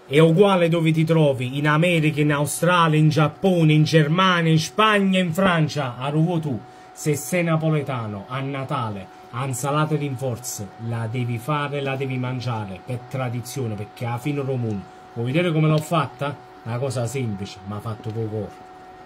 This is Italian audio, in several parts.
È uguale dove ti trovi, in America, in Australia, in Giappone, in Germania, in Spagna, in Francia. A ruvo tu, se sei napoletano, a Natale, a insalata rinforzo, la devi fare, la devi mangiare, per tradizione, perché alla fine comune. Vuoi vedere come l'ho fatta? Una cosa semplice, ma fatto con cuore.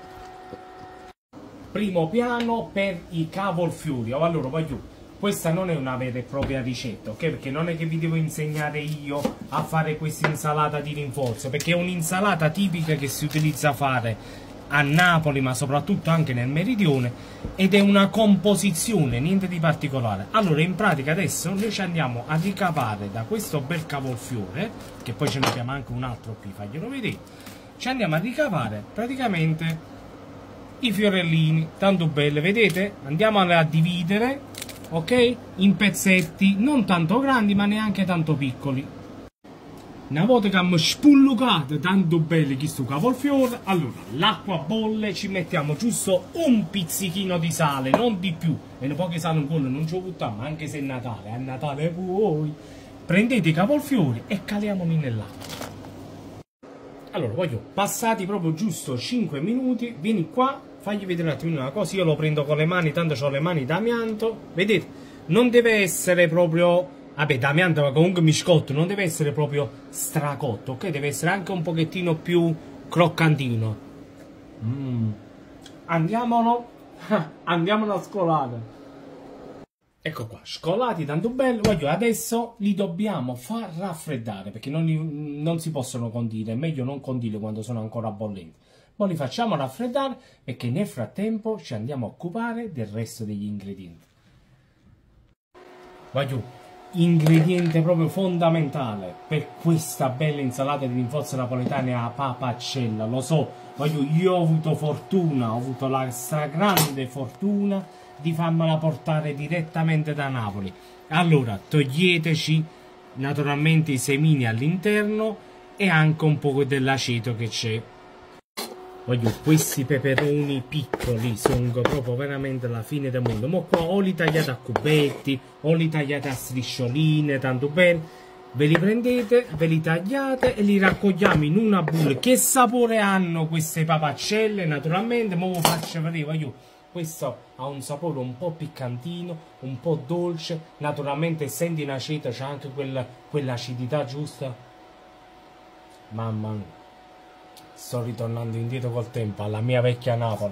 Primo piano per i cavolfiori. Allora, voglio... Questa non è una vera e propria ricetta, ok? Perché non è che vi devo insegnare io a fare questa insalata di rinforzo, perché è un'insalata tipica che si utilizza a fare a Napoli, ma soprattutto anche nel meridione, ed è una composizione, niente di particolare. Allora, in pratica adesso noi ci andiamo a ricavare da questo bel cavolfiore, che poi ce ne abbiamo anche un altro qui, faglielo vedere, ci andiamo a ricavare praticamente i fiorellini, tanto belli, vedete? Andiamo a dividere, ok, in pezzetti non tanto grandi ma neanche tanto piccoli. Una volta che abbiamo spullucato tanto belli questo cavolfiore, allora l'acqua bolle, ci mettiamo giusto un pizzichino di sale, non di più, e un po' che sale un po' non ci buttiamo, anche se è Natale, a Natale voi prendete i cavolfiori e caliamoli nell'acqua. Allora, voglio passati proprio giusto 5 minuti, vieni qua, fagli vedere un attimino una cosa, io lo prendo con le mani, tanto ho le mani d'amianto, vedete? Non deve essere proprio, vabbè, d'amianto, ma comunque biscotto, non deve essere proprio stracotto, ok? Deve essere anche un pochettino più croccantino. Andiamolo a scolare. Ecco qua, scolati tanto bello, voglio adesso li dobbiamo far raffreddare, perché non si possono condire, è meglio non condire quando sono ancora bollenti. Poi li facciamo raffreddare perché nel frattempo ci andiamo a occupare del resto degli ingredienti. Voglio, ingrediente proprio fondamentale per questa bella insalata di rinforzo napoletana è la papacella, lo so, voglio, io ho avuto fortuna, ho avuto la stragrande fortuna di farmela portare direttamente da Napoli. Allora, toglieteci naturalmente i semini all'interno e anche un po' dell'aceto che c'è. Voglio, questi peperoni piccoli sono proprio veramente la fine del mondo. Ma qua o li tagliate a cubetti o li tagliate a striscioline, tanto bene. Ve li prendete, ve li tagliate e li raccogliamo in una boule. Che sapore hanno queste papacelle? Naturalmente, ma vi faccio vedere, voglio. Questo ha un sapore un po' piccantino, un po' dolce, naturalmente essendo in aceto c'è anche quell'acidità giusta. Mamma mia, sto ritornando indietro col tempo, alla mia vecchia Napoli.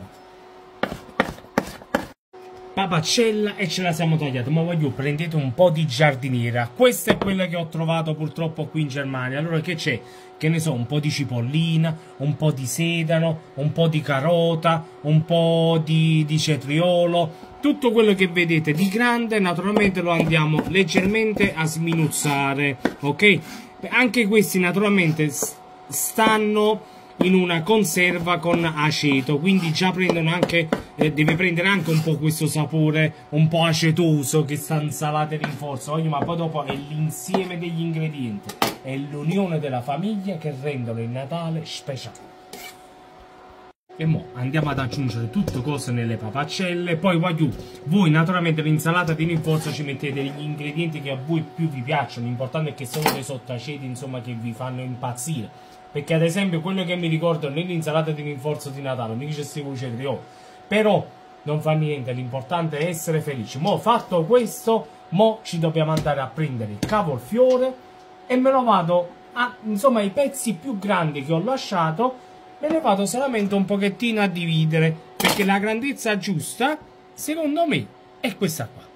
Papacella e ce la siamo tagliata, ma voglio, prendete un po' di giardiniera. Questa è quella che ho trovato purtroppo qui in Germania. Allora che c'è? Che ne so, un po' di cipollina, un po' di sedano, un po' di carota, un po' di cetriolo, tutto quello che vedete di grande naturalmente lo andiamo leggermente a sminuzzare, ok? Anche questi naturalmente stanno in una conserva con aceto, quindi già prendono anche, deve prendere anche un po' questo sapore un po' acetoso che sta insalata di rinforzo, ma poi dopo è l'insieme degli ingredienti, è l'unione della famiglia che rendono il Natale speciale. E mo andiamo ad aggiungere tutte cose nelle papacelle, poi voi naturalmente l'insalata di rinforzo ci mettete gli ingredienti che a voi più vi piacciono, l'importante è che sono dei sottaceti, insomma, che vi fanno impazzire. Perché ad esempio quello che mi ricordo nell'insalata di rinforzo di Natale mi dice Steve Cetriolo, però non fa niente, l'importante è essere felici. Mo fatto questo, mo ci dobbiamo andare a prendere il cavolfiore e me lo vado a, insomma, i pezzi più grandi che ho lasciato me ne vado solamente un pochettino a dividere, perché la grandezza giusta secondo me è questa qua.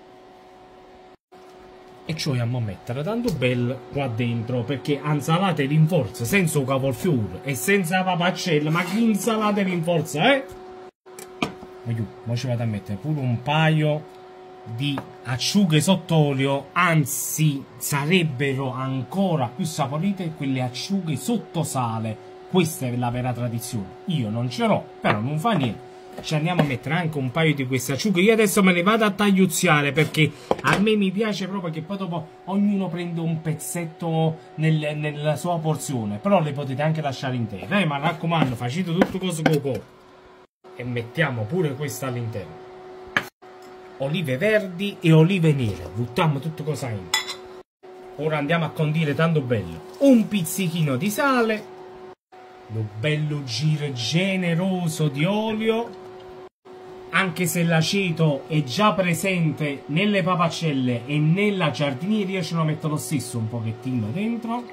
E ci vogliamo mettere tanto bello qua dentro, perché insalata rinforzo senza un cavolfiore e senza papacella, ma che insalata rinforzo, eh? Ma ci vado a mettere pure un paio di acciughe sott'olio, anzi sarebbero ancora più saporite quelle acciughe sotto sale. Questa è la vera tradizione, io non ce l'ho, però non fa niente. Ci andiamo a mettere anche un paio di queste acciughe. Io adesso me le vado a tagliuziare, perché a me mi piace proprio che poi dopo ognuno prende un pezzetto nella sua porzione, però le potete anche lasciare intere, ma raccomando, facete tutto cose cocò. E mettiamo pure questa all'interno, olive verdi e olive nere, buttiamo tutto cosa in. Ora andiamo a condire tanto bello. Un pizzichino di sale, un bello giro generoso di olio. Anche se l'aceto è già presente nelle papacelle e nella giardiniera, io ce lo metto lo stesso un pochettino dentro.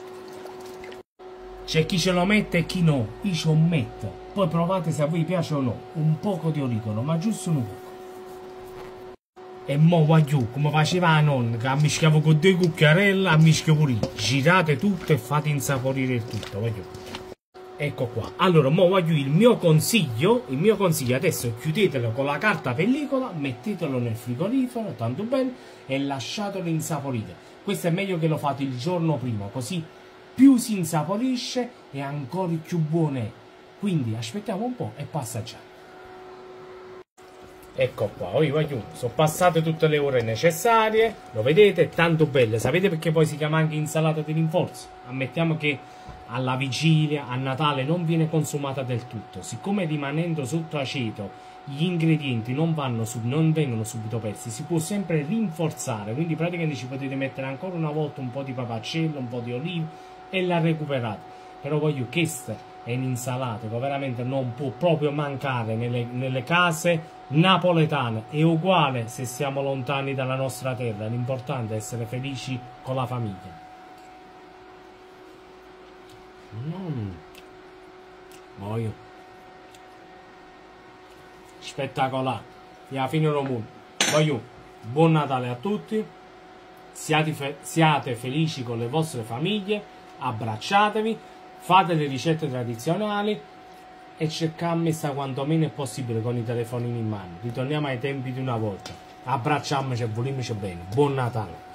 C'è chi ce lo mette e chi no, io ce lo metto. Poi provate se a voi piace o no. Un poco di origano, ma giusto un poco. E mo voglio, come faceva la nonna, che ammischiavo con 2 cucchiarelle, ammischio pure io. Girate tutto e fate insaporire il tutto, voglio. Ecco qua. Allora, mo voglio il mio consiglio adesso chiudetelo con la carta pellicola, mettetelo nel frigorifero, tanto bene, e lasciatelo insaporire. Questo è meglio che lo fate il giorno prima, così più si insaporisce e ancora più buono è. Quindi aspettiamo un po' e passa già. Ecco qua, sono passate tutte le ore necessarie, lo vedete, tanto belle. Sapete perché poi si chiama anche insalata di rinforzo? Ammettiamo che alla vigilia, a Natale non viene consumata del tutto. Siccome rimanendo sotto aceto gli ingredienti non vengono subito persi, si può sempre rinforzare, quindi praticamente ci potete mettere ancora una volta un po' di papacello, un po' di olive e la recuperate. Però questa è un'insalata che veramente non può proprio mancare nelle case napoletane. È uguale se siamo lontani dalla nostra terra, l'importante è essere felici con la famiglia. Voglio spettacolare, alla fine del mondo. Voglio buon Natale a tutti, siate felici con le vostre famiglie, abbracciatevi, fate le ricette tradizionali e cercate sta quantomeno è possibile con i telefonini in mano. Ritorniamo ai tempi di una volta, abbracciamoci e volimici bene. Buon Natale.